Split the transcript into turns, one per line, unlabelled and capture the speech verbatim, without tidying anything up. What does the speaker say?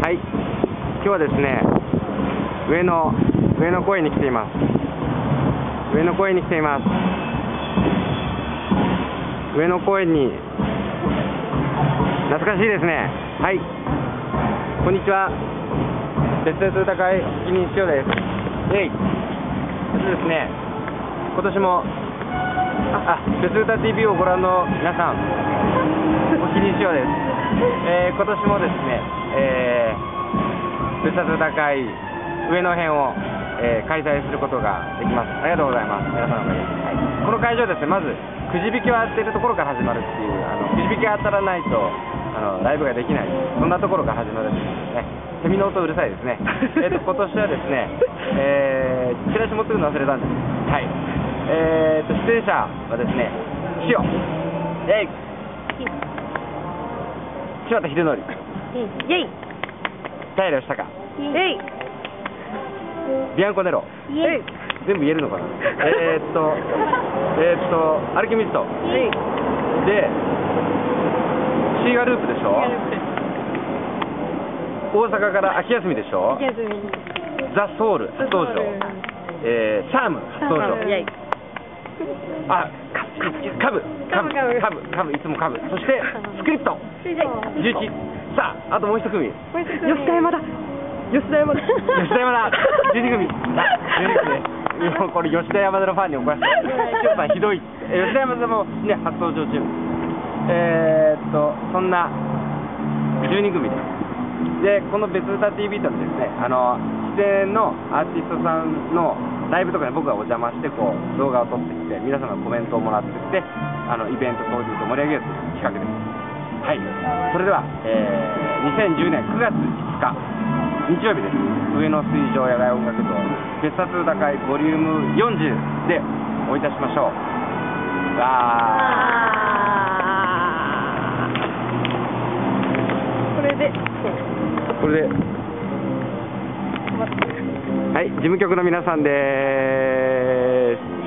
はい、今日はですね、上野、上野公園に来ています。上野公園に来ています。上野公園に、懐かしいですね。はい、こんにちは。別々歌会責任しようです。えい。そしてですね、今年も、あ、別歌 ティーブイ をご覧の皆さん、お気にしようです。えー、今年もですね、えー、別々歌会上野編を、えー、開催することができます。ありがとうございます。皆さんのおかげで。はい、この会場ですね、まずくじ引きを当てるところから始まるっていう、あのくじ引きが当たらないとあのライブができない、そんなところから始まるんですね。セミの音うるさいですね。えっと今年はですね、えー、チラシ持ってくるの忘れたんです。はい。えーと出演者はですね、塩、えい、柴田秀則、
イェイ、
平義孝、
イェイ、
ビアンコネロ、
イェイ、
全部言えるのかな。えーっとえーっとアルケミストで、シーガループでしょ。大阪から秋休みでしょ。ザ・ソウル初登場、えー、シャーム初登場、あ、カブカブカブカブカブいつもカブ、そしてスクリプトじゅういち、さああともう一組、
吉田山だ、吉田山だ、
吉田山だ、じゅうに組、じゅうに組ね、もうこれ吉田山田のファンに怒らせて、吉田さんひどい、吉田山田もね初登場中、えーっとそんなじゅうに組です。でこの別歌 ティーブイ とのですね、あの出演のアーティストさんのライブとかに僕がお邪魔してこう動画を撮ってきて、皆さんのコメントをもらってきて、あのイベント当日を盛り上げるという企画です。はい、それでは、えー、にせんじゅうねんくがついつか日曜日です。上野水上野外音楽堂別冊歌会ボリュームよんじゅうでお会いいたしましょう。わ
これで
これではい、事務局の皆さんでーす。